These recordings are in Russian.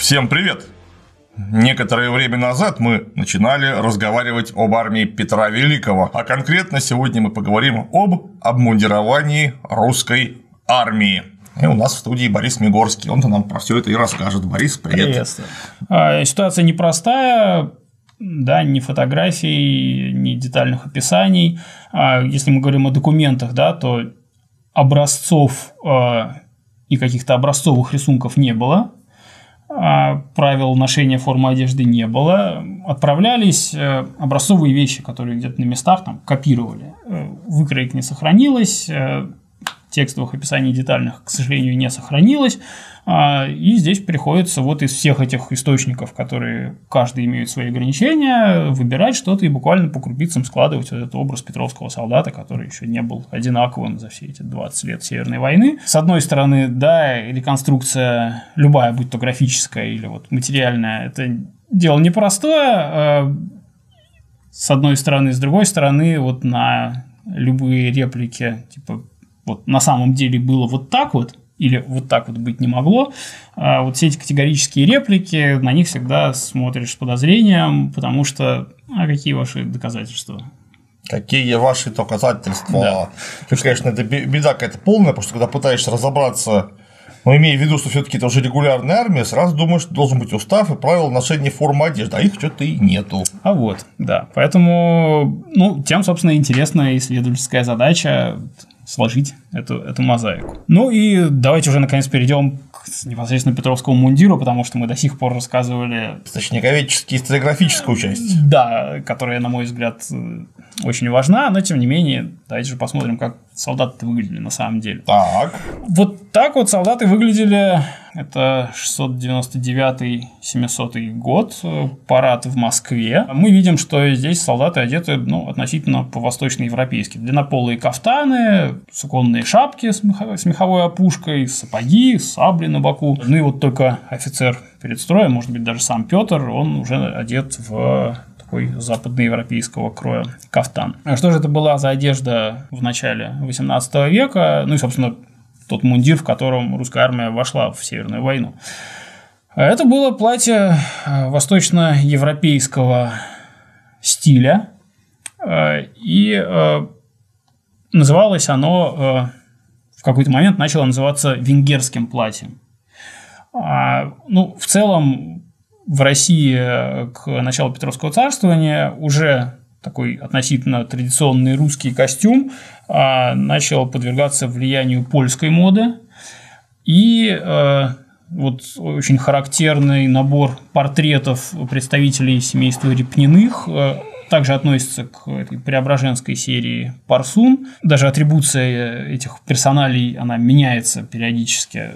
Всем привет! Некоторое время назад мы начинали разговаривать об армии Петра Великого, а конкретно сегодня мы поговорим об обмундировании русской армии. И у нас в студии Борис Мигорский, он-то нам про все это и расскажет. Борис, привет! Приветствую. Ситуация непростая, да, ни фотографий, ни детальных описаний. Если мы говорим о документах, да, то образцов и каких-то образцовых рисунков не было. Правил ношения формы одежды не было. Отправлялись образцовые вещи, которые где-то на местах там копировали. Выкроек не сохранилось, текстовых описаний детальных, к сожалению, не сохранилось. И здесь приходится вот из всех этих источников, которые каждый имеет свои ограничения, выбирать что-то и буквально по крупицам складывать вот этот образ петровского солдата, который еще не был одинаковым за все эти 20 лет Северной войны. С одной стороны, да, реконструкция любая, будь то графическая или вот материальная, это дело непростое, с одной стороны. С другой стороны, вот на любые реплики, типа, вот на самом деле было вот так вот, или вот так вот быть не могло, вот все эти категорические реплики, на них всегда смотришь с подозрением, потому что, какие ваши доказательства? Какие ваши доказательства? Да. Конечно, это беда какая-то полная, потому что когда пытаешься разобраться, но имея в виду, что все-таки это уже регулярная армия, сразу думаешь, что должен быть устав и правила ношения формы одежды, а их что-то и нету. Да. Поэтому, тем, собственно, интересна исследовательская задача сложить эту мозаику. Ну и давайте уже наконец перейдем к непосредственно Петровскому мундиру, потому что мы до сих пор рассказывали источниковедческую, историографическую часть. Да, которая, на мой взгляд, очень важна, но тем не менее, давайте же посмотрим, как солдаты выглядели на самом деле. Так. Вот так вот солдаты выглядели. Это 699-700 год, парад в Москве. Мы видим, что здесь солдаты одеты относительно по-восточноевропейски. Длиннополые кафтаны, суконные шапки с меховой опушкой, сапоги, сабли на боку. Ну и вот только офицер перед строем, может быть, даже сам Петр, он уже одет в такой западноевропейского кроя кафтан. А что же это была за одежда в начале XVIII века? Ну и, собственно, тот мундир, в котором русская армия вошла в Северную войну. Это было платье восточноевропейского стиля, и называлось оно, в какой-то момент начало называться венгерским платьем. В целом, в России к началу Петровского царствования уже такой относительно традиционный русский костюм начал подвергаться влиянию польской моды. И вот очень характерный набор портретов представителей семейства Репниных также относится к этой преображенской серии «Парсун». Даже атрибуция этих персоналей, она меняется периодически.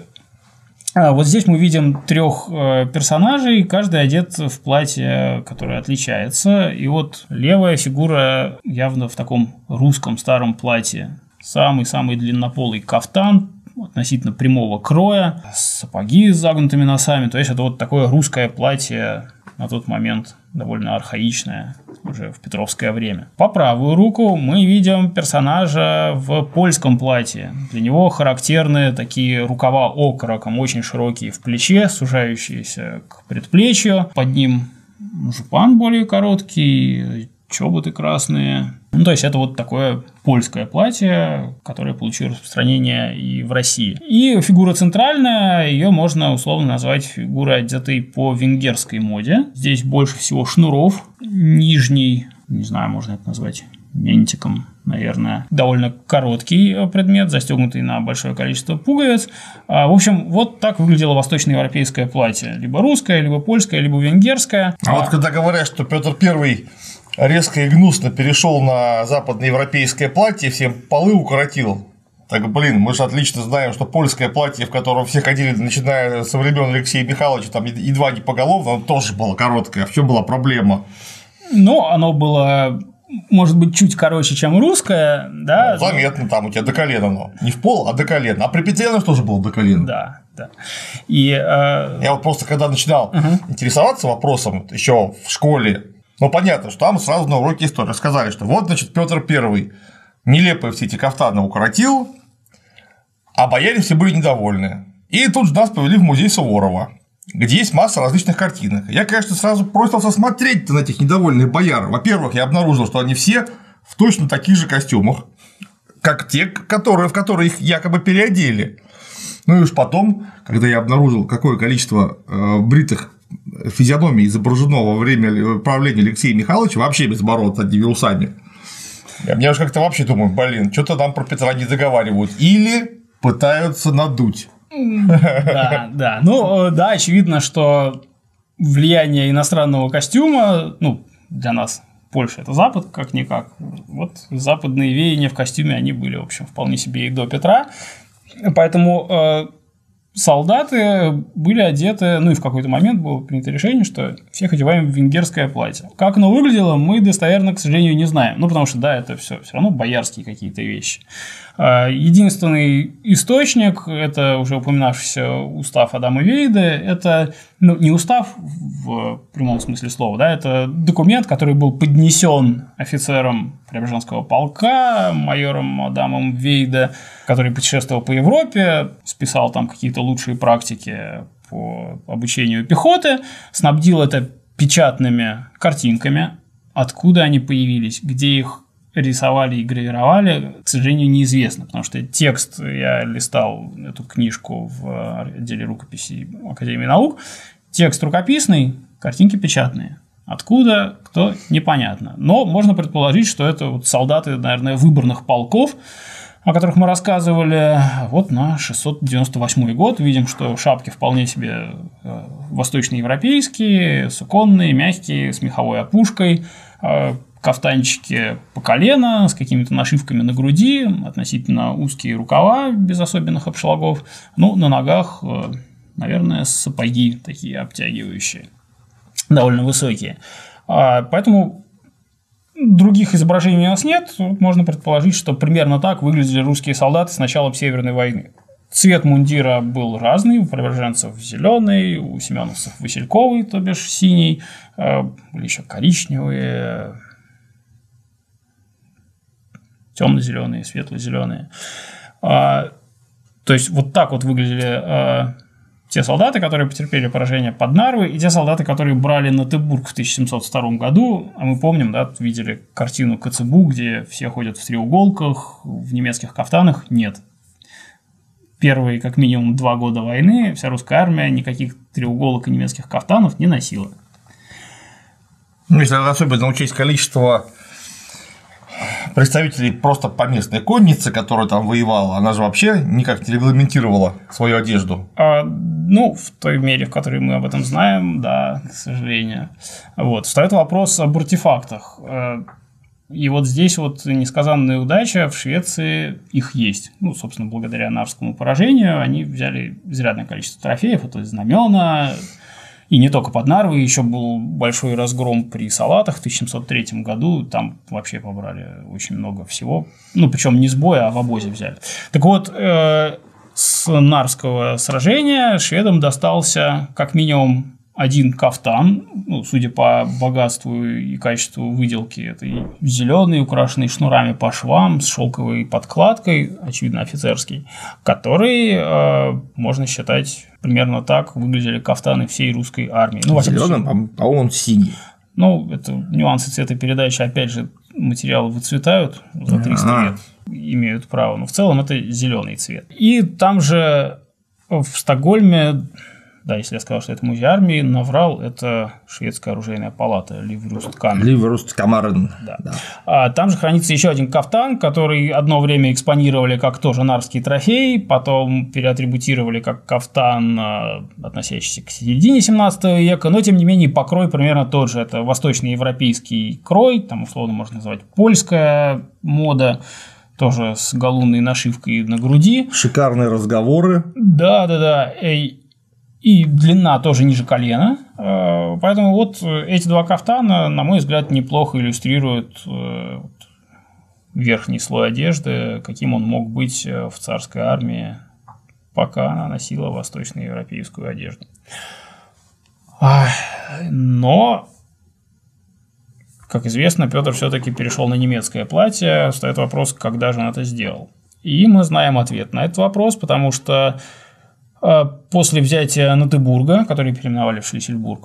Вот здесь мы видим 3 персонажей, каждый одет в платье, которое отличается. И вот левая фигура явно в таком русском старом платье. Самый-самый длиннополый кафтан относительно прямого кроя, сапоги с загнутыми носами. То есть это вот такое русское платье на тот момент довольно архаичное уже в петровское время. По правую руку мы видим персонажа в польском платье. Для него характерны такие рукава окороком, очень широкие в плече, сужающиеся к предплечью. Под ним жупан более короткий, чоботы красные. То есть это вот такое польское платье, которое получило распространение и в России. И фигура центральная, ее можно условно назвать фигурой, одетой по венгерской моде. Здесь больше всего шнуров. Нижний, не знаю, можно это назвать ментиком, наверное, довольно короткий предмет, застегнутый на большое количество пуговиц. В общем, вот так выглядело восточноевропейское платье. Либо русское, либо польское, либо венгерское. А вот когда говорят, что Петр I резко и гнусно перешел на западноевропейское платье, всем полы укоротил. Так, мы же отлично знаем, что польское платье, в котором все ходили, начиная со времен Алексея Михайловича, там едва не поголовно, оно тоже было короткое. В чем была проблема? Оно было, может быть, чуть короче, чем русское, да? Заметно, там у тебя до колена, не в пол, а до колена. А при Петре оно тоже было до колена. Да. И, я вот просто когда начинал интересоваться вопросом еще в школе, понятно, что там сразу на уроке истории сказали, что вот, значит, Петр I нелепые все эти кафтаны укоротил, а бояре все были недовольны. И тут же нас повели в музей Суворова. где есть масса различных картинок. Я, конечно, сразу бросился смотреть на этих недовольных бояр. Во-первых, я обнаружил, что они все в точно таких же костюмах, как те, в которые их якобы переодели. Ну и уж потом, когда я обнаружил, какое количество бритых физиономий изображено во время правления Алексея Михайловича, вообще без бород с одними усами, я уже как-то вообще думаю, что-то там про Петра не договаривают. Или пытаются надуть. Да. Ну, да, очевидно, что влияние иностранного костюма, ну, для нас Польша – это Запад, как-никак. Вот западные веяния в костюме, они были, в общем, вполне себе и до Петра. Поэтому солдаты были одеты, ну и в какой-то момент было принято решение, что всех одеваем в венгерское платье. Как оно выглядело, мы достоверно, к сожалению, не знаем. Ну, потому что, да, это все равно боярские какие-то вещи. Единственный источник – это уже упоминавшийся устав Адама Вейда. Это, ну, не устав в прямом смысле слова, да, это документ, который был поднесен офицером Преображенского полка, майором Адамом Вейда, который путешествовал по Европе, списал там какие-то лучшие практики по обучению пехоты, снабдил это печатными картинками, откуда они появились, где их рисовали и гравировали, к сожалению, неизвестно, потому что текст, я листал эту книжку в отделе рукописей Академии наук, текст рукописный, картинки печатные. Откуда, кто, непонятно. Но можно предположить, что это вот солдаты, наверное, выборных полков, о которых мы рассказывали, вот на 698 год. Видим, что шапки вполне себе восточноевропейские, суконные, мягкие, с меховой опушкой, кафтанчики по колено, с какими-то нашивками на груди, относительно узкие рукава, без особенных обшлагов. Ну, на ногах, наверное, сапоги такие обтягивающие, довольно высокие. Поэтому других изображений у нас нет. Можно предположить, что примерно так выглядели русские солдаты с началом Северной войны. Цвет мундира был разный, у преображенцев зеленый, у семеновцев васильковый, то бишь синий, были еще коричневые, темно-зеленые, светло-зеленые. То есть вот так вот выглядели те солдаты, которые потерпели поражение под Нарвой, и те солдаты, которые брали Натебург в 1702 году. А мы помним, да, видели картину Коцебу, где все ходят в треуголках, в немецких кафтанах. Нет. Первые, как минимум, 2 года войны вся русская армия никаких треуголок и немецких кафтанов не носила. Ну, если особенно учесть количество представителей просто поместной конницы, которая там воевала, она же вообще никак не регламентировала свою одежду. Ну, в той мере, в которой мы об этом знаем, да, к сожалению. Вот. Встает вопрос об артефактах. И вот здесь вот несказанная удача, в Швеции их есть. Ну, собственно, благодаря Нарвскому поражению они взяли изрядное количество трофеев, это знамена. И не только под Нарвой, еще был большой разгром при Салатах в 1703 году, там вообще побрали очень много всего, ну, причем не с боя, а в обозе взяли. Так вот, с Нарвского сражения шведам достался как минимум один кафтан, ну, судя по богатству и качеству выделки, это зеленый, украшенный шнурами по швам, с шелковой подкладкой, очевидно, офицерский, который, можно считать, примерно так выглядели кафтаны всей русской армии. Ну, зеленым, а он синий. Ну, это нюансы цветопередачи, опять же, материалы выцветают за 300 лет, имеют право, но в целом это зеленый цвет. И там же в Стокгольме, да, если я сказал, что это музей армии, наврал, это шведская оружейная палата Ливрусткамарен. Да. Да. Там же хранится еще один кафтан, который одно время экспонировали как тоже нарвский трофей, потом переатрибутировали как кафтан, относящийся к середине 17 века, но тем не менее покрой примерно тот же. Это восточноевропейский крой, там условно можно назвать польская мода, тоже с галунной нашивкой на груди. Шикарные разговоры. Да. И длина тоже ниже колена. Поэтому вот эти два кафтана, на мой взгляд, неплохо иллюстрируют верхний слой одежды, каким он мог быть в царской армии, пока она носила восточноевропейскую одежду. Но, как известно, Петр все-таки перешел на немецкое платье. Встает вопрос, когда же он это сделал. И мы знаем ответ на этот вопрос, потому что После взятия Натыбурга, который переименовали в Шлиссельбург,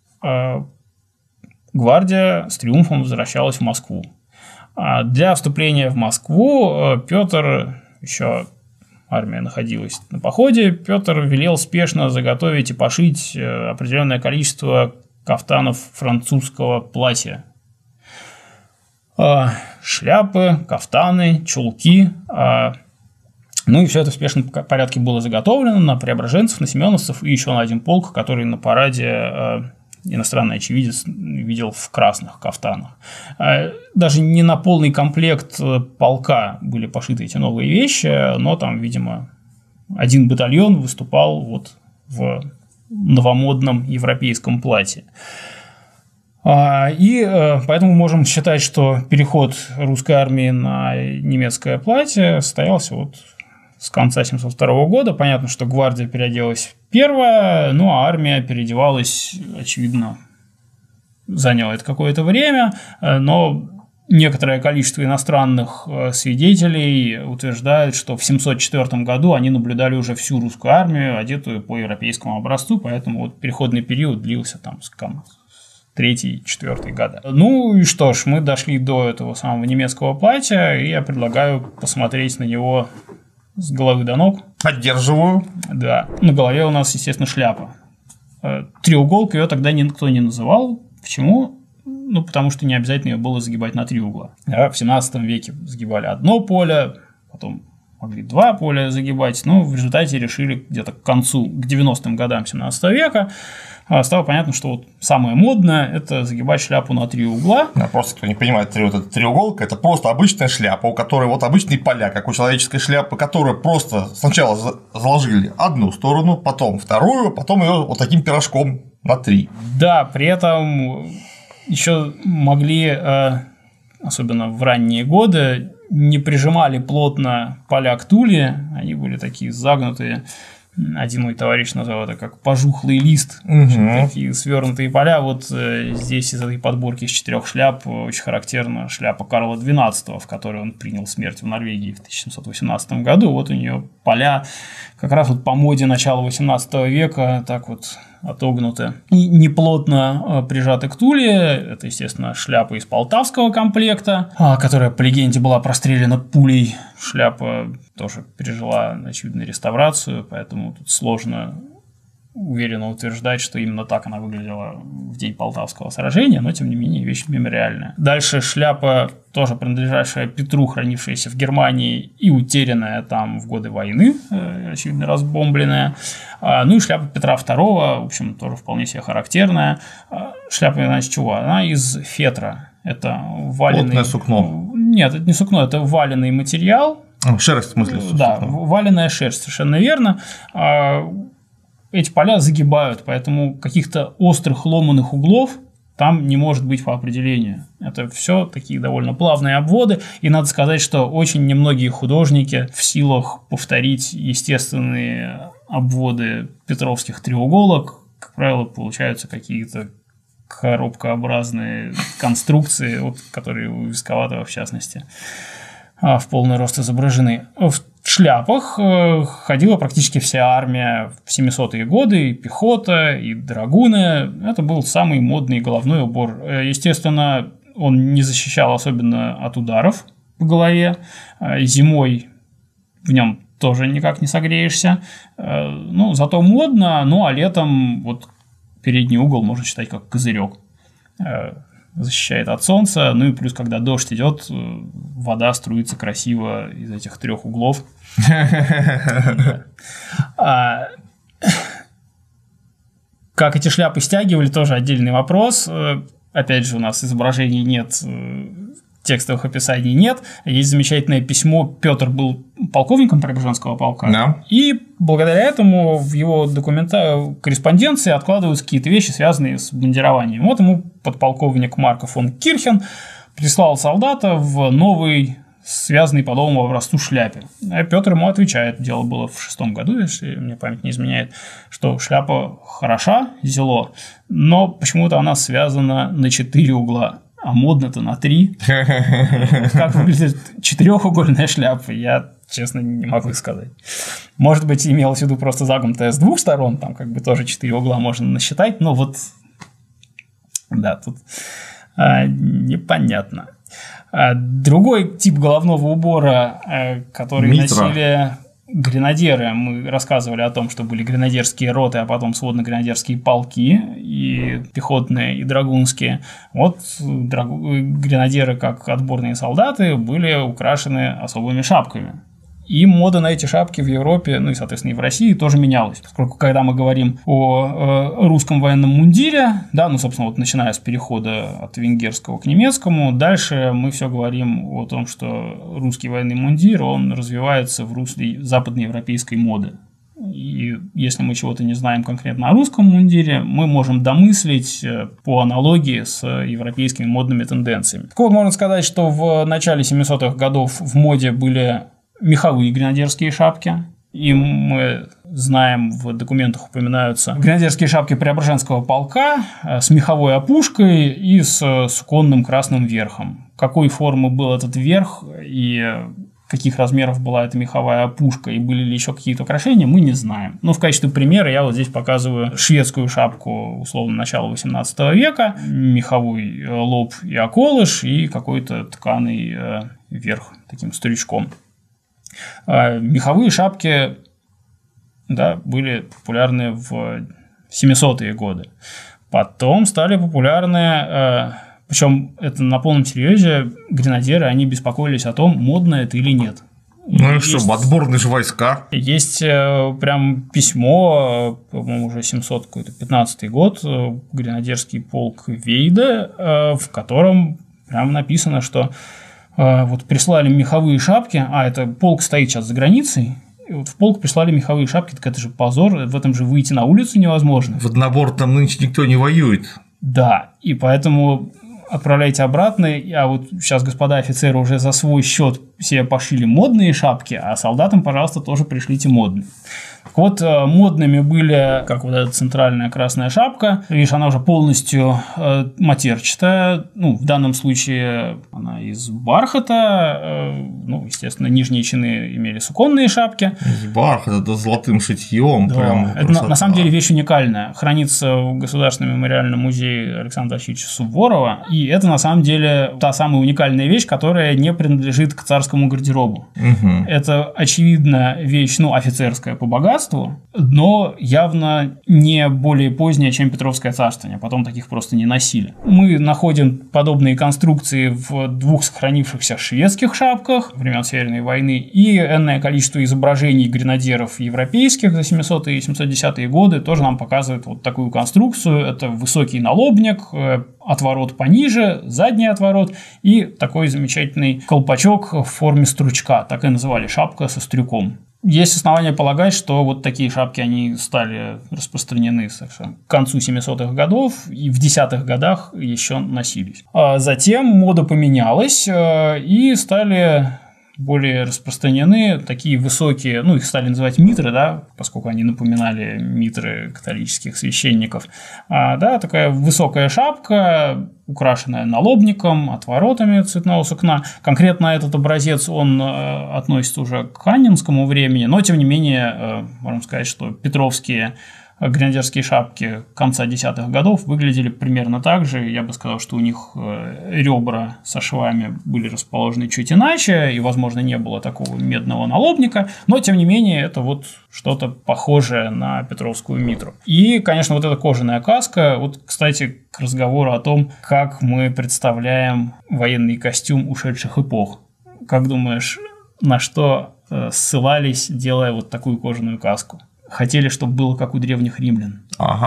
гвардия с триумфом возвращалась в Москву. Для вступления в Москву Петр, еще армия находилась на походе, Петр велел спешно заготовить и пошить определенное количество кафтанов французского платья. Шляпы, кафтаны, чулки. Ну и все это в спешном порядке было заготовлено на преображенцев, на семеновцев и еще на один полк, который на параде иностранный очевидец видел в красных кафтанах. Даже не на полный комплект полка были пошиты эти новые вещи, но там, видимо, один батальон выступал вот в новомодном европейском платье. И поэтому можем считать, что переход русской армии на немецкое платье состоялся вот с конца 702 года. Понятно, что гвардия переоделась первая, ну а армия переодевалась, очевидно, заняло это какое-то время, но некоторое количество иностранных свидетелей утверждают, что в 704 году они наблюдали уже всю русскую армию, одетую по европейскому образцу, поэтому вот переходный период длился там с 3-4 года. Ну и что ж, мы дошли до этого самого немецкого платья, и я предлагаю посмотреть на него с головы до ног. Поддерживаю. Да. На голове у нас, естественно, шляпа. Треуголку ее тогда никто не называл. Почему? Ну, потому что не обязательно ее было загибать на 3 угла. Да, в 17 веке загибали одно поле, потом могли 2 поля загибать, но в результате решили где-то к концу, к 90-м годам 17 века, стало понятно, что вот самое модное – это загибать шляпу на 3 угла. Да, просто кто не понимает, вот эта треуголка – это просто обычная шляпа, у которой вот обычные поля, как у человеческой шляпы, которую просто сначала заложили одну сторону, потом вторую, потом ее вот таким пирожком на 3. Да, при этом еще могли, особенно в ранние годы, не прижимали плотно поля к туле, они были такие загнутые. Один мой товарищ назвал это как пожухлый лист, такие свернутые поля. Вот здесь из этой подборки из 4 шляп очень характерна шляпа Карла XII, в которой он принял смерть в Норвегии в 1718 году. Вот у нее поля как раз вот по моде начала 18 века так вот отогнуты и неплотно прижаты к туле. Это, естественно, шляпа из полтавского комплекта, которая, по легенде, была прострелена пулей. Шляпа тоже пережила, очевидно, реставрацию, поэтому тут сложно уверенно утверждать, что именно так она выглядела в день Полтавского сражения, но, тем не менее, вещь мемориальная. Дальше шляпа, тоже принадлежащая Петру, хранившаяся в Германии и утерянная там в годы войны, очевидно, разбомбленная. Ну и шляпа Петра II, в общем, тоже вполне себе характерная. Шляпа, значит, чего? Она из фетра. Это валеный... Плотное сукно. Нет, это не сукно, это валеный материал. Шерсть, в смысле? Да, валеная шерсть, совершенно верно. Эти поля загибают, поэтому каких-то острых ломаных углов там не может быть по определению. Это все такие довольно плавные обводы, и надо сказать, что очень немногие художники в силах повторить естественные обводы петровских треуголок. Как правило, получаются какие-то коробкообразные конструкции, вот, которые у Висковатого, в частности, в полный рост изображены. В шляпах ходила практически вся армия в 700-е годы, и пехота, и драгуны. Это был самый модный головной убор. Естественно, он не защищал особенно от ударов по голове. Зимой в нем тоже никак не согреешься. Ну, зато модно, ну а летом вот передний угол можно считать как козырек. Защищает от солнца, ну и плюс, когда дождь идет, вода струится красиво из этих 3 углов. Как эти шляпы стягивали, тоже отдельный вопрос. Опять же, у нас изображений нет, текстовых описаний нет. Есть замечательное письмо. Петр был полковником Преображенского полка, да. И благодаря этому в его корреспонденции откладываются какие-то вещи, связанные с бандированием. Вот ему подполковник Марко фон Кирхен прислал солдата в новый, связанный по новому образцу шляпе. А Петр ему отвечает, дело было в 6 году, если мне память не изменяет, что шляпа хороша, зело, но почему-то она связана на 4 угла. а модно-то на 3. Как выглядит четырехугольная шляпа, я, честно, не могу сказать. Может быть, имелось в виду просто загнутая с двух сторон, там как бы тоже 4 угла можно насчитать, но вот, да, тут непонятно. Другой тип головного убора, который носили гренадеры, мы рассказывали о том, что были гренадерские роты, а потом сводно-гренадерские полки, и пехотные, и драгунские. Вот гренадеры, как отборные солдаты, были украшены особыми шапками. И мода на эти шапки в Европе, ну и, соответственно, и в России тоже менялась. Поскольку, когда мы говорим о русском военном мундире, да, ну, собственно, вот начиная с перехода от венгерского к немецкому, дальше мы все говорим о том, что русский военный мундир, он развивается в русле западноевропейской моды. И если мы чего-то не знаем конкретно о русском мундире, мы можем домыслить по аналогии с европейскими модными тенденциями. Так вот, можно сказать, что в начале 700-х годов в моде были меховые гренадерские шапки. И мы знаем, в документах упоминаются гренадерские шапки Преображенского полка с меховой опушкой и с суконным красным верхом. Какой формы был этот верх и каких размеров была эта меховая опушка и были ли еще какие-то украшения, мы не знаем. Но в качестве примера я вот здесь показываю шведскую шапку условно начала 18 века, меховой лоб и околыш и какой-то тканый верх таким стрючком. Меховые шапки, да, были популярны в 700-е годы. Потом стали популярны, причем это на полном серьезе, гренадеры, они беспокоились о том, модно это или нет. Ну и что, отборные же войска. Есть прям письмо, по-моему, уже 715 год, гренадерский полк Вейда, в котором прям написано, что вот прислали меховые шапки, это полк стоит сейчас за границей, и вот в полк прислали меховые шапки, так это же позор, в этом же выйти на улицу невозможно. В однобор там нынче никто не воюет. Да, и поэтому отправляйте обратно, а вот сейчас господа офицеры уже за свой счет себе пошили модные шапки, а солдатам, пожалуйста, тоже пришлите модные. Так вот, модными были, как вот эта центральная красная шапка, видишь, она уже полностью матерчатая, ну, в данном случае она из бархата, ну, естественно, нижние чины имели суконные шапки. Из бархата, да, золотым шитьем. Да, прям это на самом деле вещь уникальная, хранится в Государственном мемориальном музее Александра Васильевича Суворова, и это на самом деле та самая уникальная вещь, которая не принадлежит к царскому гардеробу. Угу. Это, очевидно, вещь, ну, офицерская по богатству, но явно не более поздняя, чем Петровское царствование, потом таких просто не носили. Мы находим подобные конструкции в двух сохранившихся шведских шапках времен Северной войны и энное количество изображений гренадеров европейских за 700-е и 710-е годы тоже нам показывают вот такую конструкцию. Это высокий налобник, отворот пониже, задний отворот и такой замечательный колпачок в форме стручка, так и называли шапка со стрюком. Есть основания полагать, что вот такие шапки, они стали распространены к концу 700-х годов и в 10-х годах еще носились. А затем мода поменялась и стали более распространены такие высокие, ну, их стали называть митры, да, поскольку они напоминали митры католических священников. Да, такая высокая шапка, украшенная налобником, отворотами цветного сукна. Конкретно этот образец, он относится уже к Анненскому времени, но, тем не менее, можно сказать, что петровские гренадерские шапки конца 10-х годов выглядели примерно так же. Я бы сказал, что у них ребра со швами были расположены чуть иначе, и, возможно, не было такого медного налобника, но, тем не менее, это вот что-то похожее на петровскую митру. И, конечно, вот эта кожаная каска. Вот, кстати, к разговору о том, как мы представляем военный костюм ушедших эпох. Как думаешь, на что ссылались, делая вот такую кожаную каску? Хотели, чтобы было как у древних римлян.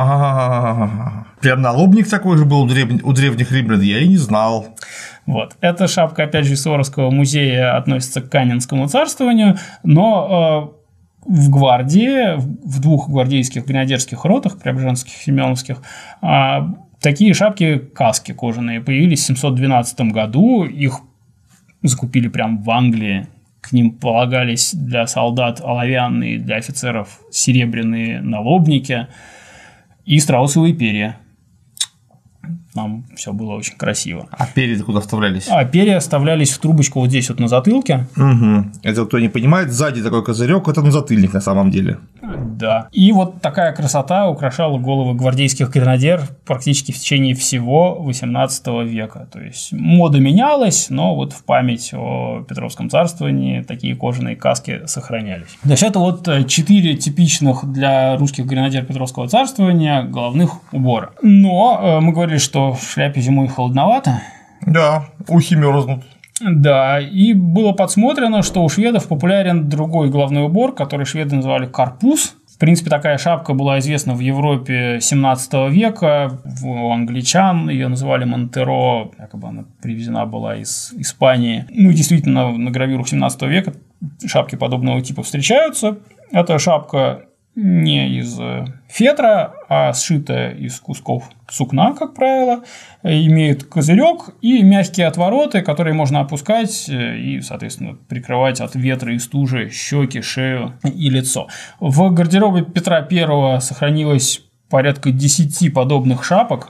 Ага. Прям налобник такой же был у древних римлян, я и не знал. Вот. Эта шапка, опять же, из Суворовского музея относится к Анненскому царствованию, но в гвардии, в двух гвардейских гренадерских ротах, преображенских и семеновских, такие шапки-каски кожаные появились в 712 году, их закупили прям в Англии. К ним полагались для солдат оловянные, для офицеров серебряные налобники и страусовые перья. нам все было очень красиво. А перья куда вставлялись? А перья вставлялись в трубочку вот здесь вот на затылке. Угу. Это кто не понимает, сзади такой козырек, это назатыльник на самом деле. Да. И вот такая красота украшала головы гвардейских гренадер практически в течение всего XVIII века. То есть мода менялась, но вот в память о Петровском царствовании такие кожаные каски сохранялись. То есть это вот 4 типичных для русских гренадер Петровского царствования головных убора. Но мы говорили, что в шляпе зимой холодновато. Да, ухи мерзнут. Да, и было подсмотрено, что у шведов популярен другой головной убор, который шведы называли карпуз. В принципе, такая шапка была известна в Европе 17 века, у англичан ее называли монтеро, якобы она привезена была из Испании. Ну, действительно, на гравюрах 17 века шапки подобного типа встречаются. Эта шапка не из фетра, а сшитая из кусков сукна, как правило, имеет козырек и мягкие отвороты, которые можно опускать и, соответственно, прикрывать от ветра и стужи щеки, шею и лицо. В гардеробе Петра I сохранилось порядка 10 подобных шапок.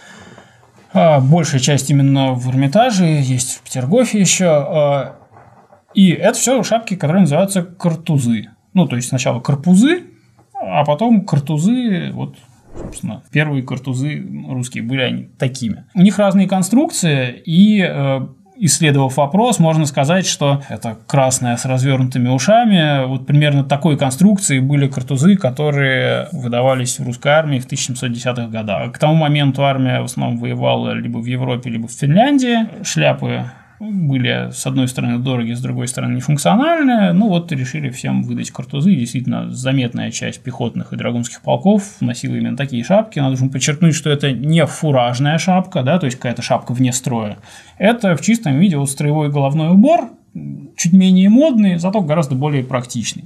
Большая часть именно в Эрмитаже, есть в Петергофе еще. И это все шапки, которые называются картузы. Ну, то есть сначала карпузы, а потом картузы, вот, собственно, первые картузы русские были они такими. У них разные конструкции, и, исследовав вопрос, можно сказать, что это красное с развернутыми ушами. Вот примерно такой конструкции были картузы, которые выдавались в русской армии в 1710-х годах. К тому моменту армия в основном воевала либо в Европе, либо в Финляндии. Шляпы были, с одной стороны, дорогие, с другой стороны, нефункциональные. Ну, вот решили всем выдать картузы. Действительно, заметная часть пехотных и драгунских полков носила именно такие шапки. Надо же подчеркнуть, что это не фуражная шапка, да, то есть какая-то шапка вне строя. Это в чистом виде вот строевой головной убор, чуть менее модный, зато гораздо более практичный.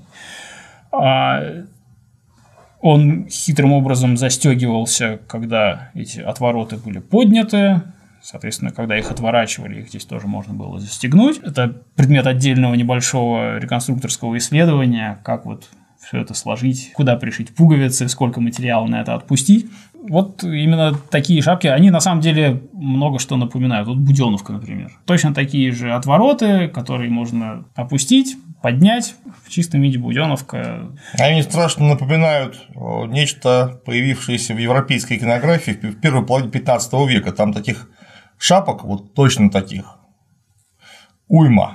Он хитрым образом застегивался, когда эти отвороты были подняты. Соответственно, когда их отворачивали, их здесь тоже можно было застегнуть. Это предмет отдельного небольшого реконструкторского исследования, как вот все это сложить, куда пришить пуговицы, сколько материала на это отпустить. Вот именно такие шапки, они на самом деле много что напоминают. Вот буденовка, например. Точно такие же отвороты, которые можно опустить, поднять. В чистом виде буденовка. Они страшно напоминают нечто, появившееся в европейской иконографии в первой половине 15 века. Там таких шапок, вот точно таких, уйма.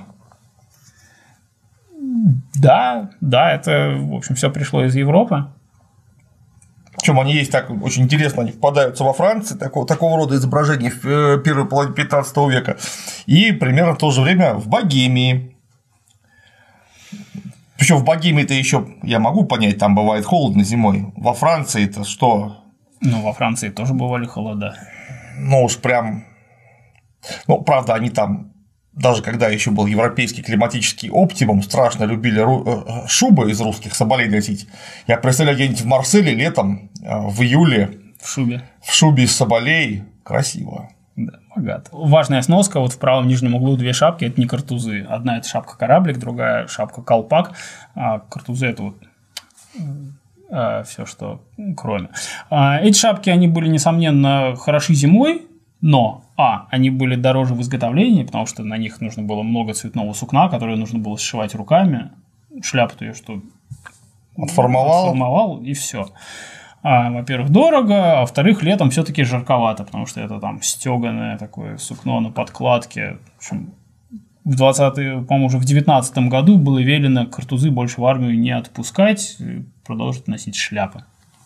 Да, это, в общем, все пришло из Европы. Причем они есть так очень интересно, они попадаются во Франции, такого рода изображения в первой половине 15 века, и примерно в то же время в Богемии. Причем в Богемии-то еще я могу понять, там бывает холодно зимой. Во Франции-то что? Ну, во Франции тоже бывали холода. Ну уж прям. Ну, правда, они там, даже когда еще был европейский климатический оптимум, страшно любили шубы из русских соболей носить. Я представляю, где-нибудь в Марселе летом, в июле, в шубе из соболей. Красиво. Да, богато. Важная сноска: вот в правом нижнем углу 2 шапки – это не картузы. Одна – это шапка-кораблик, другая – шапка-колпак, а картузы – это вот все, что кроме. Эти шапки, они были, несомненно, хороши зимой, но они были дороже в изготовлении, потому что на них нужно было много цветного сукна, которое нужно было сшивать руками. Шляпу-то я что? Отформовал и все. Во-первых, дорого, а во-вторых, летом все-таки жарковато, потому что это там стеганое такое сукно на подкладке. В общем, по-моему, уже в 19 году было велено картузы больше в армию не отпускать, продолжить носить шляпы.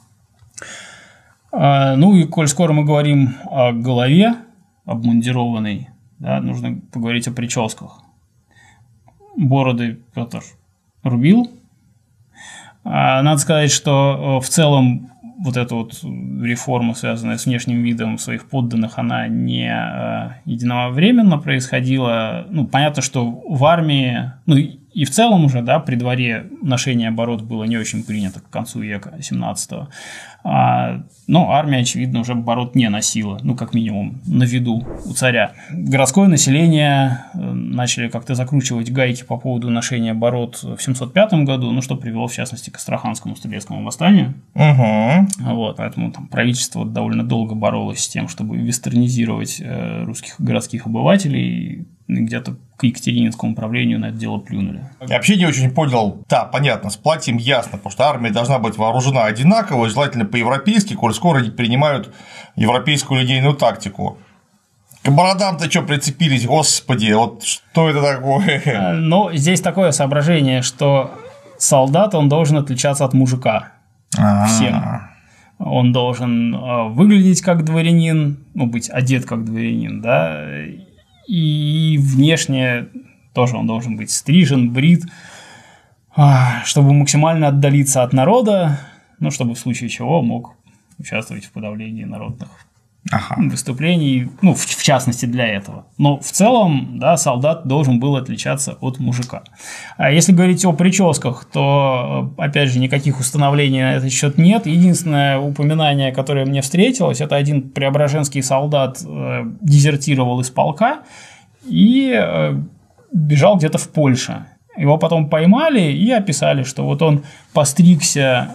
Ну и коль скоро мы говорим о голове обмундированной, да, нужно поговорить о прическах. Бороды Петр рубил. Надо сказать, что в целом вот эта вот реформа, связанная с внешним видом своих подданных, она не единовременно происходила. Ну, понятно, что в армии, ну и в целом уже, да, при дворе ношение бород было не очень принято к концу века 17-го. Но армия, очевидно, уже бород не носила, ну, как минимум, на виду у царя. Городское население начали как-то закручивать гайки по поводу ношения бород в 705 году, ну, что привело, в частности, к Астраханскому стрелецкому восстанию. Вот, поэтому там правительство довольно долго боролось с тем, чтобы вестернизировать русских городских обывателей, и где-то к Екатерининскому правлению на это дело плюнули. Я вообще не очень понял, да, понятно, с платьем ясно, потому что армия должна быть вооружена одинаково, желательно по-европейски, коль скоро они принимают европейскую линейную тактику. К бородам-то что прицепились, господи, вот что это такое? Ну, здесь такое соображение, что солдат, он должен отличаться от мужика. Всем. Он должен выглядеть как дворянин, ну, быть одет как дворянин, да, и внешне тоже он должен быть стрижен, брит, чтобы максимально отдалиться от народа, ну, чтобы в случае чего мог участвовать в подавлении народных выступлений, ну, в частности для этого. Но в целом, да, солдат должен был отличаться от мужика. А если говорить о прическах, то, опять же, никаких установлений на этот счет нет. Единственное упоминание, которое мне встретилось, это один преображенский солдат дезертировал из полка и бежал где-то в Польше. Его потом поймали и описали, что вот он постригся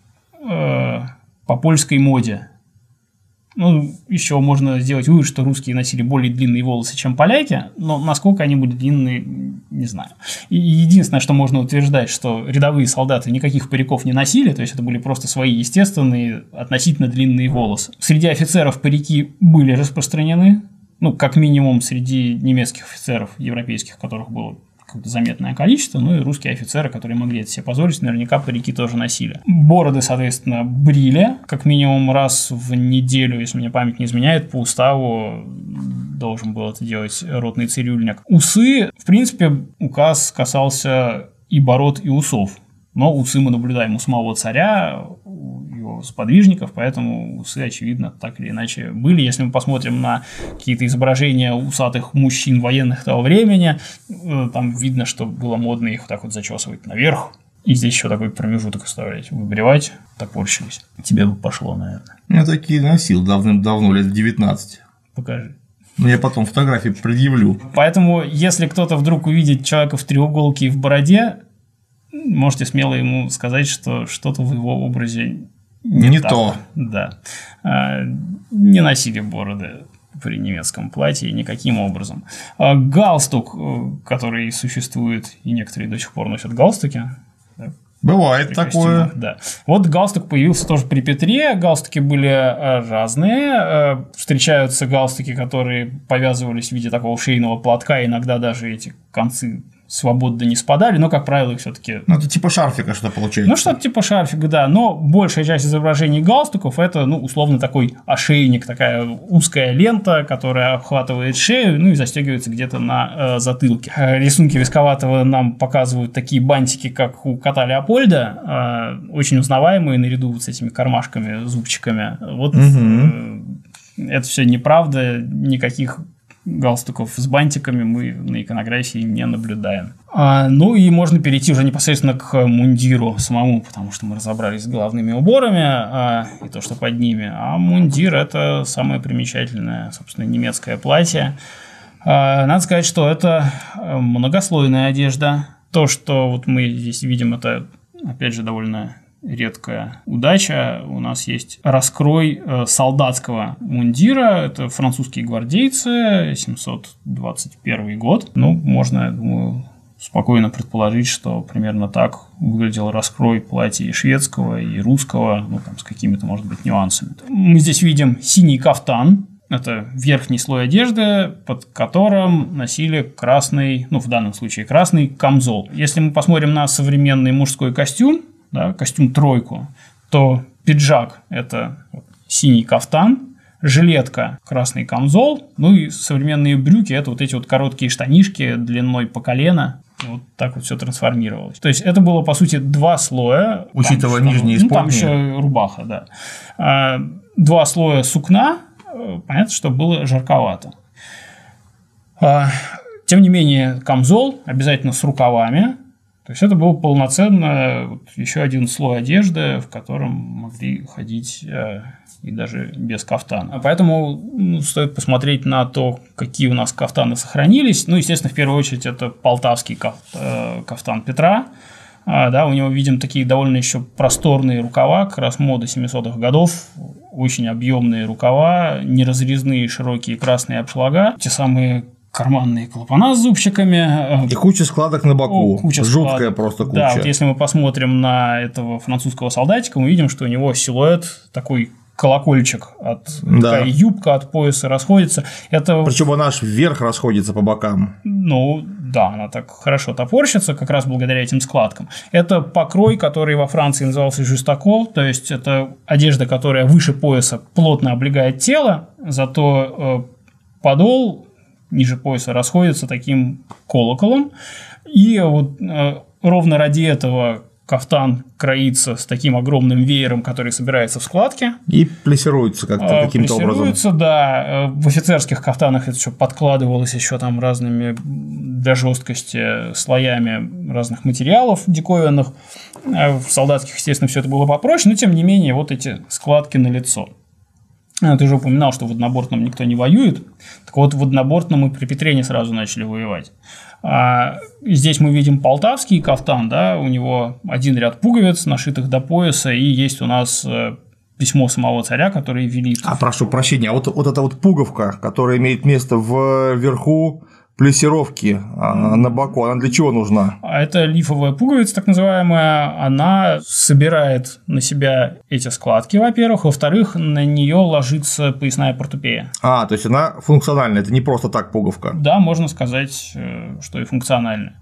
по польской моде. Ну, еще можно сделать вывод, что русские носили более длинные волосы, чем поляки, но насколько они были длинные, не знаю. И единственное, что можно утверждать, что рядовые солдаты никаких париков не носили, то есть это были просто свои естественные, относительно длинные волосы. Среди офицеров парики были распространены, ну, как минимум среди немецких офицеров, европейских, которых было какое-то заметное количество, ну и русские офицеры, которые могли это себе позволить, наверняка парики тоже носили. Бороды, соответственно, брили, как минимум раз в неделю, если мне память не изменяет, по уставу должен был это делать ротный цирюльник. Усы, в принципе, указ касался и бород, и усов. Но усы мы наблюдаем у самого царя, у его сподвижников, поэтому усы, очевидно, так или иначе были. Если мы посмотрим на какие-то изображения усатых мужчин военных того времени, там видно, что было модно их так вот зачесывать наверх. И здесь еще такой промежуток оставлять, выбривать, топорщились. Тебе бы пошло, наверное. Я такие носил давным-давно, лет в 19. Покажи. Но я потом фотографии предъявлю. Поэтому, если кто-то вдруг увидит человека в треуголке и в бороде, можете смело ему сказать, что что-то в его образе не так. То. Да. Не носили бороды при немецком платье никаким образом. Галстук, который существует, и некоторые до сих пор носят галстуки. Бывает такое. Да. Вот галстук появился тоже при Петре. Галстуки были разные. Встречаются галстуки, которые повязывались в виде такого шейного платка, иногда даже эти концы свободно не спадали, но, как правило, их все-таки... Ну, это типа шарфика что-то получается. Ну, что-то типа шарфика, да, но большая часть изображений галстуков – это, ну, условно, такой ошейник, такая узкая лента, которая охватывает шею, ну, и застегивается где-то на затылке. Рисунки Висковатого нам показывают такие бантики, как у кота Леопольда, очень узнаваемые, наряду вот с этими кармашками, зубчиками. Вот это все неправда, никаких галстуков с бантиками мы на иконографии не наблюдаем. Ну и можно перейти уже непосредственно к мундиру самому, потому что мы разобрались с головными уборами и то, что под ними. А мундир – это самое примечательное, собственно, немецкое платье. Надо сказать, что это многослойная одежда. То, что вот мы здесь видим, это, опять же, довольно редкая удача. У нас есть раскрой солдатского мундира. Это французские гвардейцы, 721 год. Ну, можно, я думаю, спокойно предположить, что примерно так выглядел раскрой платья и шведского, и русского, ну, там, с какими-то, может быть, нюансами. Мы здесь видим синий кафтан. Это верхний слой одежды, под которым носили красный, ну, в данном случае красный камзол. Если мы посмотрим на современный мужской костюм, да, костюм-тройку, то пиджак – это синий кафтан, жилетка – красный камзол, ну и современные брюки – это вот эти вот короткие штанишки длиной по колено. Вот так вот все трансформировалось. То есть это было, по сути, два слоя. Учитывая нижние исподние. Там еще рубаха, да. Два слоя сукна, понятно, что было жарковато. Тем не менее, камзол обязательно с рукавами. То есть это был полноценно еще один слой одежды, в котором могли ходить и даже без кафтана. Поэтому стоит посмотреть на то, какие у нас кафтаны сохранились. Ну, естественно, в первую очередь это полтавский кафтан Петра. Да, у него видим такие довольно еще просторные рукава, как раз мода 700-х годов, очень объемные рукава, неразрезные широкие красные обшлага, те самые карманные клапана с зубчиками. И куча складок на боку. Жуткая просто куча. Да, вот если мы посмотрим на этого французского солдатика, мы видим, что у него силуэт такой колокольчик, такая юбка от пояса расходится. Причем она аж вверх расходится по бокам. Ну, да, она так хорошо топорщится, как раз благодаря этим складкам. Это покрой, который во Франции назывался жюстако, то есть это одежда, которая выше пояса плотно облегает тело, зато подол ниже пояса расходится таким колоколом. И вот ровно ради этого кафтан кроится с таким огромным веером, который собирается в складки. И плессируется каким-то образом. Плессируется, да. В офицерских кафтанах это еще подкладывалось еще там разными для жесткости слоями разных материалов диковинных. В солдатских, естественно, все это было попроще, но тем не менее вот эти складки на лицо. Ты уже упоминал, что в однобортном никто не воюет. Так вот, в однобортном и при Петре не сразу начали воевать. Здесь мы видим полтавский кафтан, да, у него один ряд пуговиц, нашитых до пояса, и есть у нас письмо самого царя, которое велит. Прошу прощения, вот эта вот пуговка, которая имеет место вверху плессировки на боку, она для чего нужна? Это лифовая пуговица, так называемая, она собирает на себя эти складки, во-первых, во-вторых, на нее ложится поясная портупея. То есть она функциональная, это не просто так пуговка. Да, можно сказать, что и функциональная.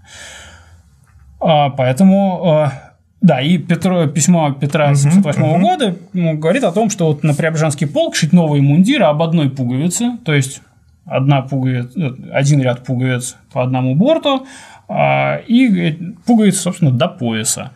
Поэтому... Да, и письмо Петра 708 года говорит о том, что вот на Преображенский полк шить новые мундиры об одной пуговице, то есть один ряд пуговиц по одному борту, и пуговицы, собственно, до пояса.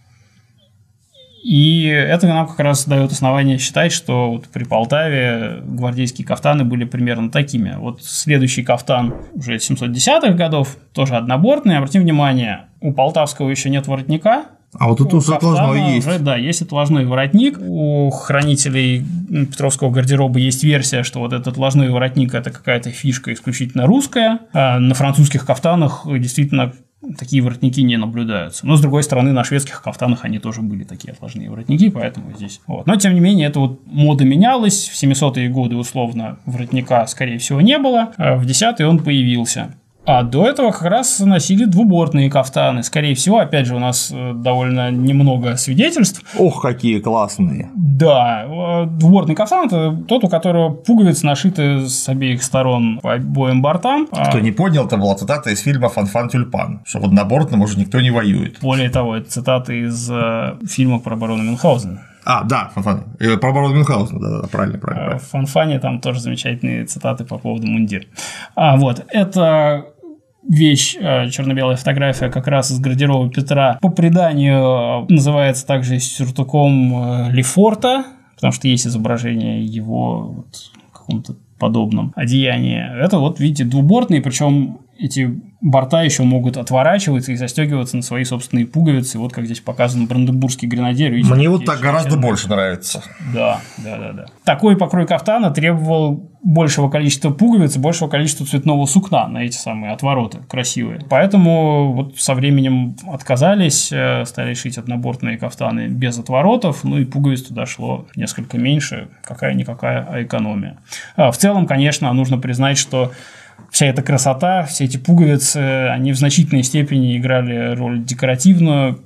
И это нам как раз дает основание считать, что вот при Полтаве гвардейские кафтаны были примерно такими. Вот следующий кафтан уже 710-х годов, тоже однобортный. Обратим внимание, у полтавского еще нет воротника. Вот тут уже отложной есть. Уже, да, есть отложной воротник. У хранителей Петровского гардероба есть версия, что вот этот отложной воротник – это какая-то фишка исключительно русская. На французских кафтанах действительно такие воротники не наблюдаются. Но, с другой стороны, на шведских кафтанах они тоже были такие отложные воротники, поэтому здесь… Вот. Но, тем не менее, эта вот мода менялась. В 700-е годы, условно, воротника, скорее всего, не было. В 10-е он появился. А до этого как раз носили двубортные кафтаны. Скорее всего, опять же, у нас довольно немного свидетельств. Ох, какие классные. Да, двубортный кафтан – это тот, у которого пуговицы нашиты с обеих сторон по обоим бортам. Кто не понял, это была цитата из фильма «Фан-фан тюльпан», что в однобортном уже никто не воюет. Более того, это цитата из фильма про барона Мюнхгаузена. Да, Фан-фан. Про барона Мюнхгаузена, да, правильно. В «Фан-фане» там тоже замечательные цитаты по поводу мундира. Вот, это… вещь, черно-белая фотография как раз из гардероба Петра, по преданию называется также сюртуком Лефорта, потому что есть изображение его в каком-то подобном одеянии. Это вот, видите, двубортные, причем эти борта еще могут отворачиваться и застегиваться на свои собственные пуговицы. Вот как здесь показан бранденбургский гренадер. Видите, мне вот так гораздо больше нравится. Да. Такой покрой кафтана требовал большего количества пуговиц и большего количества цветного сукна на эти самые отвороты красивые. Поэтому вот со временем отказались, стали шить однобортные кафтаны без отворотов, ну и пуговиц туда шло несколько меньше, какая-никакая, а экономия. В целом, конечно, нужно признать, что вся эта красота, все эти пуговицы, они в значительной степени играли роль декоративную,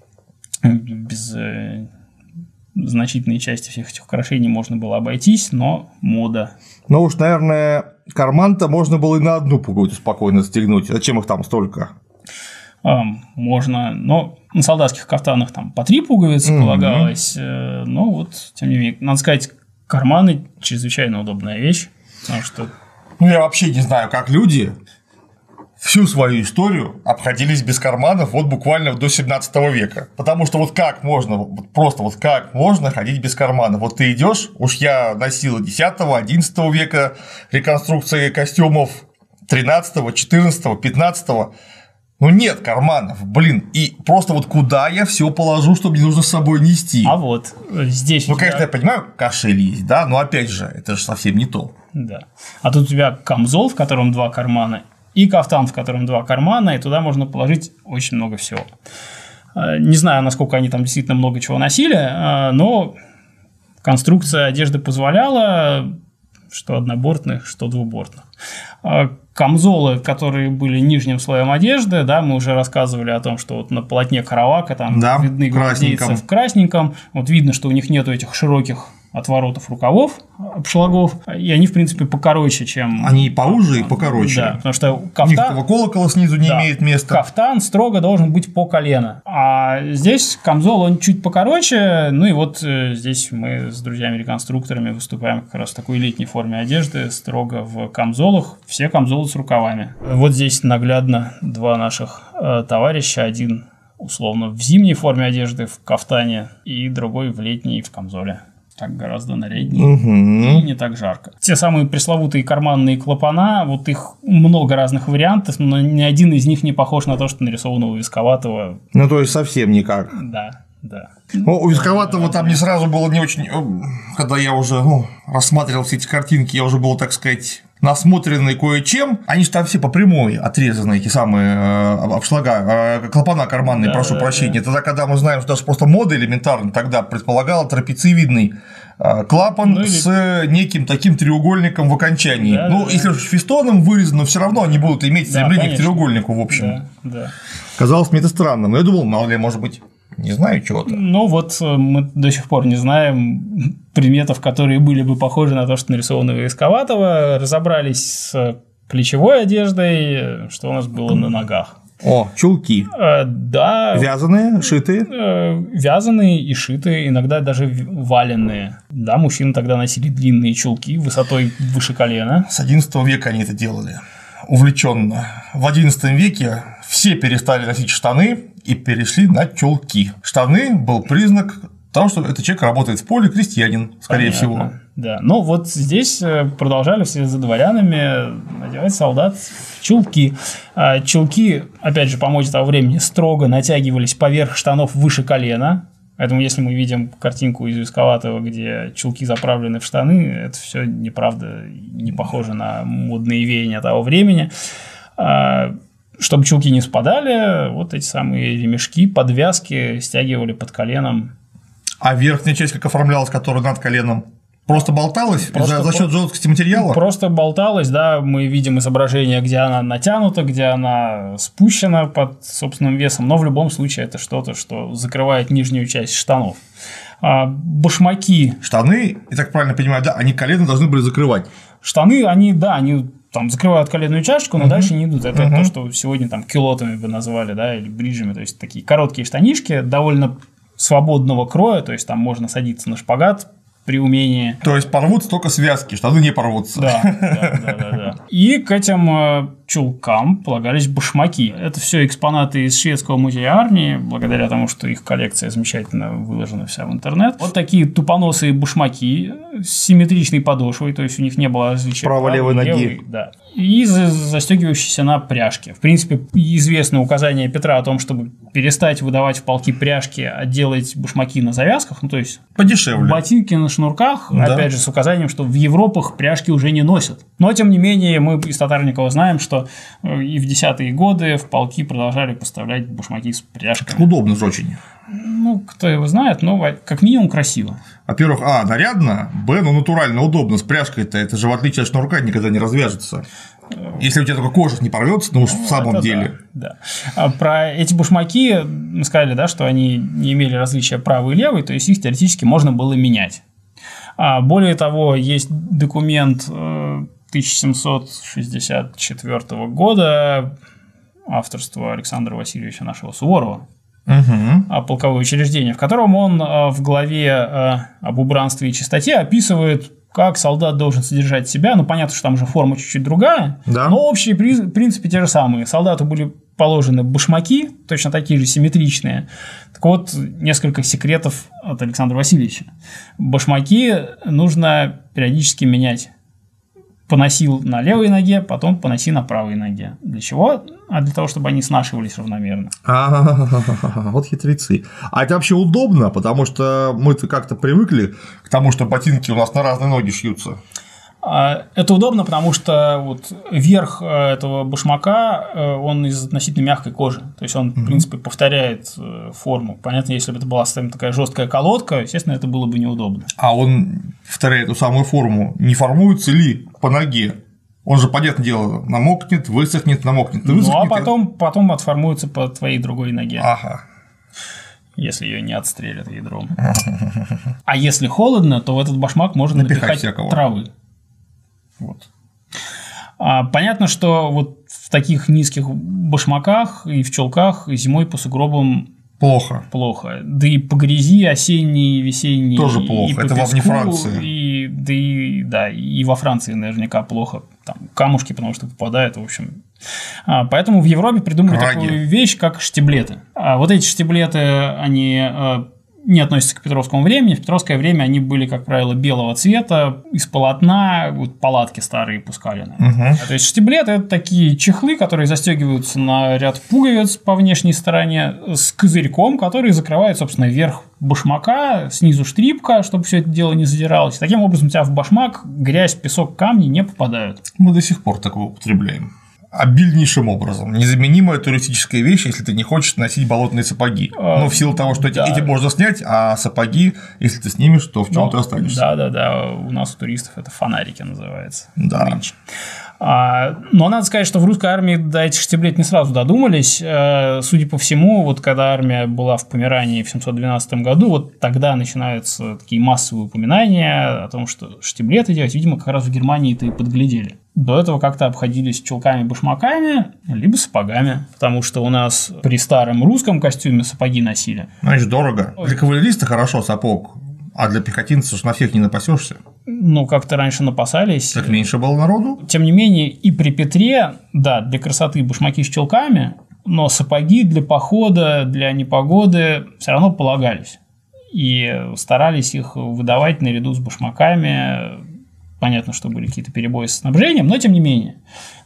без значительной части всех этих украшений можно было обойтись, но мода. Ну уж, наверное, карман-то можно было и на одну пуговицу спокойно застегнуть. Зачем их там столько? Можно, но на солдатских кафтанах там по 3 пуговицы полагалось, но вот, тем не менее, надо сказать, карманы чрезвычайно удобная вещь, потому что… я вообще не знаю, как люди всю свою историю обходились без карманов вот буквально до 17 века. Потому что вот как можно, как можно ходить без карманов? Вот ты идешь, уж я носил 10-11 века реконструкции костюмов, 13, 14, 15. Нет карманов, и Просто вот куда я все положу, чтобы не нужно с собой нести. А вот здесь. Ну, конечно, я понимаю, кошель есть, да, но опять же, это же совсем не то. Да. А тут у тебя камзол, в котором 2 кармана, и кафтан, в котором 2 кармана, и туда можно положить очень много всего. Не знаю, насколько они там действительно много чего носили, но конструкция одежды позволяла, что однобортных, что двубортных. Камзолы, которые были нижним слоем одежды, да, мы уже рассказывали о том, что вот на полотне Каравака там видны гвардейцы в красненьком, вот видно, что у них нету этих широких отворотов рукавов, обшлагов, и они, в принципе, покороче, чем… Они и поуже, и покороче. Да, потому что кафтан… У них этого колокола снизу не имеет места. Кафтан строго должен быть по колено. А здесь камзол, он чуть покороче, ну и вот здесь мы с друзьями-реконструкторами выступаем как раз в такой летней форме одежды, строго в камзолах, все камзолы с рукавами. Вот здесь наглядно 2 наших товарища, один условно в зимней форме одежды, в кафтане, и другой в летней, в камзоле. Так гораздо наряднее и не так жарко. Те самые пресловутые карманные клапана, вот их много разных вариантов, но ни один из них не похож на то, что нарисовано у Висковатого. Ну, то есть совсем никак. Да, да. Ну, у Висковатого там не сразу было не очень… Когда я уже рассматривал все эти картинки, я уже был, так сказать, насмотренный кое-чем. Они же там все по прямой отрезаны, эти самые обшлага, клапана карманные, прошу прощения. Тогда, когда мы знаем, что даже просто мода элементарно тогда предполагала трапециевидный клапан с неким таким треугольником в окончании. Если уж фестоном вырезано, все равно они будут иметь стремление к треугольнику, в общем. Да. Казалось мне это странным, но я думал, мало ли, может быть, не знаю чего-то. Ну вот мы до сих пор не знаем предметов, которые были бы похожи на то, что нарисовано у Висковатого. Разобрались с плечевой одеждой, что у нас было на ногах. О, чулки. Да. Вязаные, шитые? Вязаные и шитые, иногда даже валенные. Да, мужчины тогда носили длинные чулки высотой выше колена. С XI века они это делали. Увлеченно. В XI веке все перестали носить штаны и перешли на чулки. Штаны был признак того, что этот человек работает в поле, крестьянин, скорее всего. Да, но вот здесь продолжали вслед за дворянами надевать солдат чулки. Чулки, опять же, по моде того времени, строго натягивались поверх штанов выше колена. Поэтому, если мы видим картинку из Висковатого, где чулки заправлены в штаны, это все неправда, не похоже на модные веяния того времени. Чтобы чулки не спадали, вот эти самые ремешки, подвязки стягивали под коленом. А верхняя часть как оформлялась, которая над коленом? Просто болталась за счет жесткости материала? Просто болталась, да. Мы видим изображение, где она натянута, где она спущена под собственным весом, но в любом случае это что-то, что закрывает нижнюю часть штанов. Башмаки. Штаны, я так правильно понимаю, да, они колено должны были закрывать. Штаны, они там закрывают коленную чашечку, но дальше не идут. Это то, что сегодня там кюлотами бы назвали, да, или бриджами, то есть такие короткие штанишки, довольно свободного кроя, то есть там можно садиться на шпагат при умении. То есть порвутся только связки, штаны не порвутся. Да. И к этим чулкам полагались башмаки. Это все экспонаты из шведского музея армии, благодаря тому, что их коллекция замечательно выложена вся в интернет. Вот такие тупоносые башмаки с симметричной подошвой, то есть у них не было различия правой-левой ноги. Да. И застегивающиеся на пряжке. В принципе, известно указание Петра о том, чтобы перестать выдавать в полки пряжки, а делать башмаки на завязках, ну то есть подешевле. Ботинки на шнурках, опять же, с указанием, что в Европах пряжки уже не носят. Но, тем не менее, мы из Татарникова знаем, что и в 10-е годы в полки продолжали поставлять башмаки с пряжками. Удобно же очень. Ну, кто его знает, но как минимум красиво. Во-первых, нарядно, натурально удобно. С пряжкой-то это же, в отличие от шнурка, никогда не развяжется. Если у тебя только кожа не порвется, ну уж в самом деле. Да. Про эти башмаки мы сказали, да, что они не имели различия правый и левый, то есть их теоретически можно было менять. Более того, есть документ 1764 года авторства Александра Васильевича нашего Суворова, полковое учреждение, в котором он в главе об убранстве и чистоте описывает, как солдат должен содержать себя. Ну, понятно, что там же форма чуть-чуть другая, но общие принципы те же самые. Солдату были положены башмаки, точно такие же симметричные. Так вот, несколько секретов от Александра Васильевича. Башмаки нужно периодически менять поносил на левой ноге, потом поноси на правой ноге. Для чего? А для того, чтобы они снашивались равномерно. Вот хитрецы. А это вообще удобно, потому что мы-то как-то привыкли к тому, что ботинки у нас на разные ноги шьются. Это удобно, потому что вот верх этого башмака, он из относительно мягкой кожи. То есть он, в принципе, повторяет форму. Понятно, если бы это была такая жесткая колодка, естественно, это было бы неудобно. А он, повторяя эту самую форму, не формуется ли по ноге? Он же, понятное дело, намокнет, высохнет, намокнет, высохнет. Ну, а потом отформуется по твоей другой ноге. Ага. Если ее не отстрелят ядром. А если холодно, то в этот башмак можно напихать травы. Вот. Понятно, что вот в таких низких башмаках и в чулках зимой по сугробам плохо. Да и по грязи осенней, весенней тоже плохо. Это во Франции. И во Франции наверняка плохо. Там камушки, потому что попадают, в общем. Поэтому в Европе придумали такую вещь, как штиблеты. Вот эти штиблеты, они не относятся к петровскому времени. В петровское время они были, как правило, белого цвета, из полотна, вот палатки старые пускали. То есть штиблеты – это такие чехлы, которые застегиваются на ряд пуговиц по внешней стороне с козырьком, который закрывает, собственно, верх башмака, снизу штрипка, чтобы все это дело не задиралось. Таким образом, у тебя в башмак грязь, песок, камни не попадают. Мы до сих пор такое употребляем. Обильнейшим образом. Незаменимая туристическая вещь, если ты не хочешь носить болотные сапоги. Но в силу того, что эти можно снять, а сапоги, если ты снимешь, то в чем ты останешься. Да. У нас у туристов это фонарики называется. Да. Но надо сказать, что в русской армии до этих штиблет не сразу додумались. Судя по всему, вот когда армия была в Померании в 712 году, вот тогда начинаются такие массовые упоминания о том, что штиблеты делать, видимо, как раз в Германии-то и подглядели. До этого как-то обходились чулками-башмаками, либо сапогами, потому что у нас при старом русском костюме сапоги носили. Значит, дорого. Для кавалериста хорошо сапог, а для пехотинца на всех не напасешься. Ну, как-то раньше напасались. Так меньше было народу. Тем не менее, и при Петре, да, для красоты башмаки с чулками, но сапоги для похода, для непогоды все равно полагались. И старались их выдавать наряду с башмаками. Понятно, что были какие-то перебои с снабжением, но тем не менее.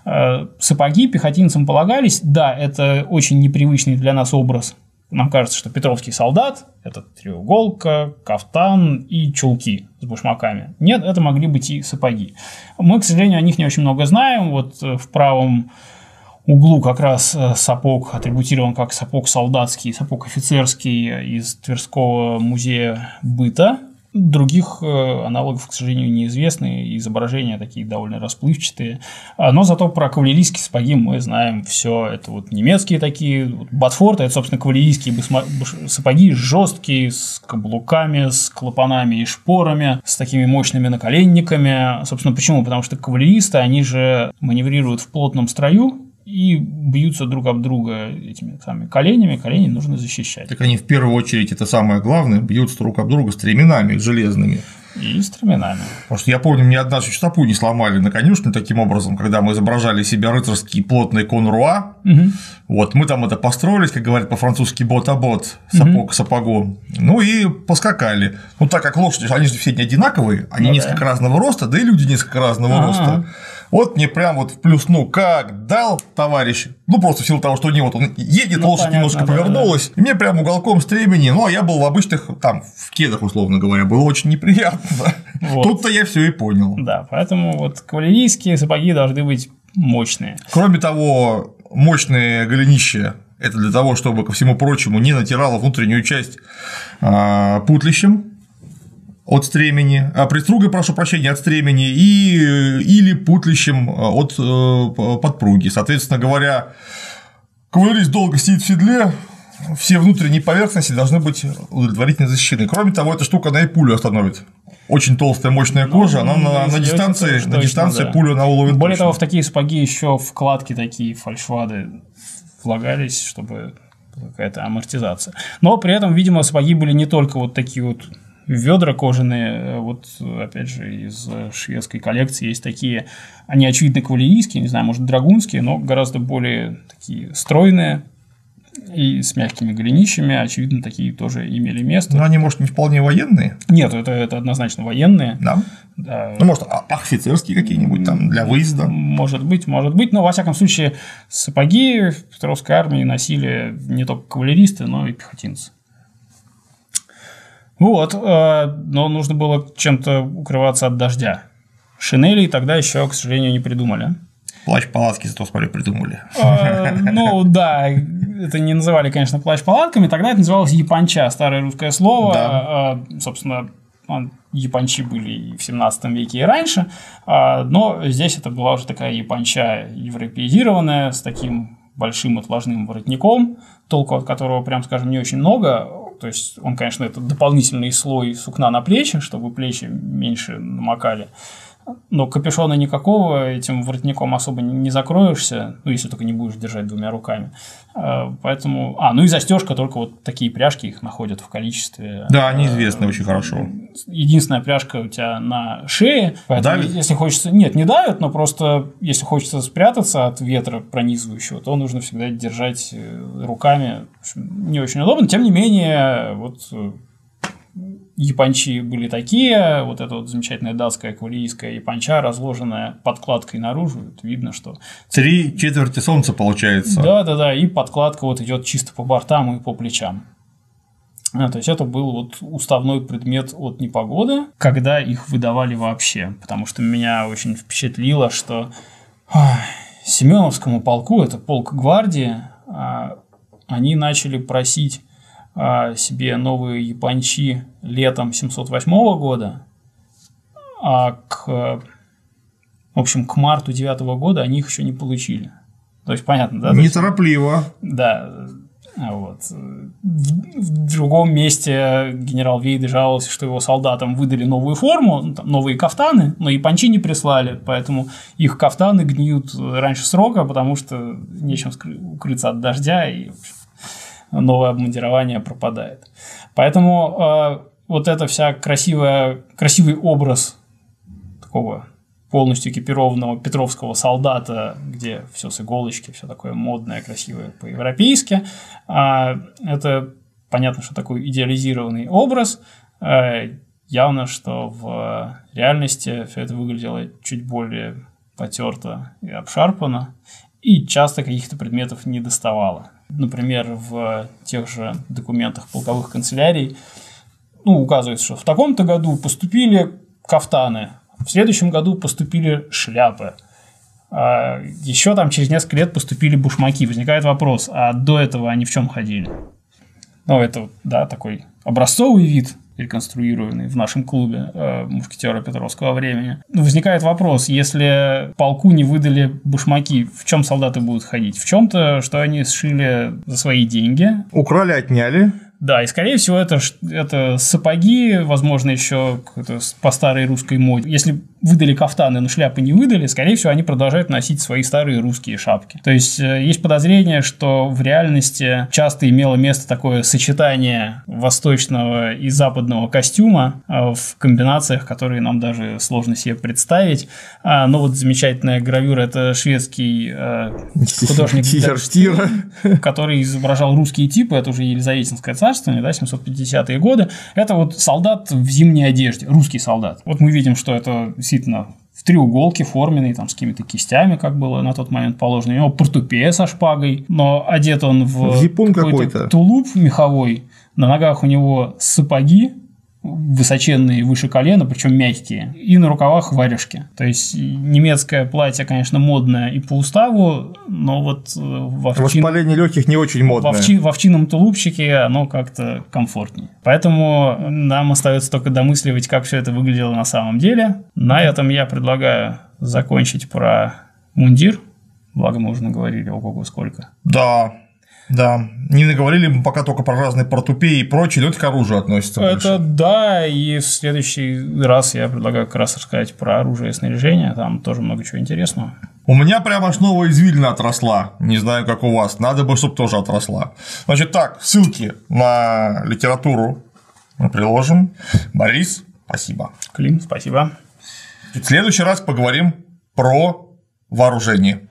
Сапоги пехотинцам полагались. Да, это очень непривычный для нас образ. Нам кажется, что петровский солдат – это треуголка, кафтан и чулки с башмаками. Нет, это могли быть и сапоги. Мы, к сожалению, о них не очень много знаем. Вот в правом углу как раз сапог атрибутирован как сапог солдатский, сапог офицерский из Тверского музея быта. Других аналогов, к сожалению, неизвестны, изображения такие довольно расплывчатые, но зато про кавалерийские сапоги мы знаем все. Это вот немецкие такие, Ботфорты, это, собственно, кавалерийские сапоги, жесткие, с каблуками, с клапанами и шпорами, с такими мощными наколенниками. Собственно, почему? Потому что кавалеристы, они же маневрируют в плотном строю, и бьются друг об друга этими самыми коленями, колени нужно защищать. Так они в первую очередь, это самое главное, бьются друг об друга стременами железными. И стременами. Потому что я помню, мне однажды стопу не сломали на конюшне таким образом, когда мы изображали себя рыцарский плотный конруа. Вот мы там это построились, как говорят по-французски, бот-а-бот, сапог к сапогу. Ну и поскакали. Ну так как лошади, они же все не одинаковые, они несколько разного роста, да и люди несколько разного роста. Вот мне прям вот в плюс, как дал товарищ, просто в силу того, что у него он едет, лошадь немножко повернулась, и мне прям уголком стремени, а я был в обычных, там, в кедах, условно говоря, было очень неприятно. Вот. Тут-то я все и понял. Да, поэтому вот кавалерийские сапоги должны быть мощные. Кроме того, мощные голенища – это для того, чтобы, ко всему прочему, не натирало внутреннюю часть путлищем от стремени, пристругой, прошу прощения, от стремени или путлищем от подпруги. Соответственно говоря, кавалерист долго сидит в седле, все внутренние поверхности должны быть удовлетворительно защищены. Кроме того, эта штука она и пулю остановит. Очень толстая, мощная кожа, она на дистанции пулю она уловит. Более того, в такие сапоги еще вкладки такие, фальшвады влагались, чтобы какая-то амортизация. Но при этом, видимо, сапоги были не только вот такие вот ведра кожаные, вот опять же из шведской коллекции есть такие, они очевидно кавалерийские, не знаю, может драгунские, но гораздо более такие стройные, и с мягкими голенищами, очевидно, такие тоже имели место. Но они, может, не вполне военные? Нет, это однозначно военные. Да? Да. Ну, может, офицерские какие-нибудь там для выезда? Может быть, но, во всяком случае, сапоги в Петровской армии носили не только кавалеристы, но и пехотинцы. Вот, но нужно было чем-то укрываться от дождя. Шинелей тогда еще, к сожалению, не придумали. Плащ-палатки зато, смотрю, придумали. Ну, да, это не называли, конечно, плащ-палатками, тогда это называлось японча, старое русское слово. Да. Собственно, япончи были и в 17 веке, и раньше, но здесь это была уже такая японча европеизированная, с таким большим отложным воротником, толку от которого, прям скажем, не очень много. То есть он, конечно, это дополнительный слой сукна на плечи, чтобы плечи меньше намокали. Но капюшона никакого, этим воротником особо не закроешься, ну, если только не будешь держать двумя руками. Поэтому... ну и застежка, только вот такие пряжки, их находят в количестве. Да, они известны очень хорошо. Единственная пряжка у тебя на шее. Поэтому, давит? Если хочется... Нет, не давит, но просто если хочется спрятаться от ветра пронизывающего, то нужно всегда держать руками. Не очень удобно. Тем не менее, вот... Япончи были такие, вот эта вот замечательная датская кавалерийская японча, разложенная подкладкой наружу, это видно, что… 3/4 солнца получается. Да, и подкладка вот идет чисто по бортам и по плечам. То есть это был вот уставной предмет от непогоды, когда их выдавали вообще, потому что меня очень впечатлило, что Семеновскому полку, это полк гвардии, они начали просить себе новые япончи летом 708 года, а к марту 9 года они их еще не получили. То есть, понятно, да? Неторопливо. Да. Вот. В другом месте генерал Вейде жаловался, что его солдатам выдали новую форму, новые кафтаны, но япончи не прислали, поэтому их кафтаны гниют раньше срока, потому что нечем укрыться от дождя, и новое обмундирование пропадает. Поэтому вот это вся красивый образ такого полностью экипированного петровского солдата, где все с иголочки, все такое модное, красивое по-европейски, это понятно, что такой идеализированный образ. Явно, что в реальности все это выглядело чуть более потерто и обшарпано, и часто каких-то предметов не доставало. Например, в тех же документах полковых канцелярий указывается, что в таком-то году поступили кафтаны, в следующем году поступили шляпы, еще там через несколько лет поступили башмаки. Возникает вопрос, а до этого они в чем ходили? Это, да, такой образцовый вид, реконструированный в нашем клубе мушкетера Петровского времени. Возникает вопрос, если полку не выдали башмаки, в чем солдаты будут ходить? В чем-то, что они сшили за свои деньги. Украли, отняли. Да, и, скорее всего, это сапоги, возможно, еще по старой русской моде. Если выдали кафтаны, но шляпы не выдали, скорее всего, они продолжают носить свои старые русские шапки. То есть, есть подозрение, что в реальности часто имело место такое сочетание восточного и западного костюма в комбинациях, которые нам даже сложно себе представить. Но вот замечательная гравюра – это шведский художник Штира, который изображал русские типы, это уже Елизаветинское царствование, да, 750-е годы. Это вот солдат в зимней одежде, русский солдат. Вот мы видим, что это действительно в треуголке форменный, там, с какими-то кистями, как было на тот момент положено. У него портупея со шпагой, но одет он в какой-то тулуп меховой. На ногах у него сапоги высоченные, выше колена, причем мягкие, и на рукавах варежки. То есть немецкое платье, конечно, модное и по уставу, но вот воспаление легких не очень модное. В овчинном тулупчике оно как-то комфортнее. Поэтому нам остается только домысливать, как все это выглядело на самом деле. На этом я предлагаю закончить про мундир. Благо мы уже наговорили ого-го сколько. Да, не наговорили мы пока только про разные портупеи и прочее, но это к оружию относится больше. Это да, и в следующий раз я предлагаю как раз рассказать про оружие и снаряжение, там тоже много чего интересного. У меня прямо аж новая извилина отросла, не знаю, как у вас, надо бы, чтобы тоже отросла. Значит так, ссылки на литературу мы приложим. Борис, спасибо. Клим, спасибо. В следующий раз поговорим про вооружение.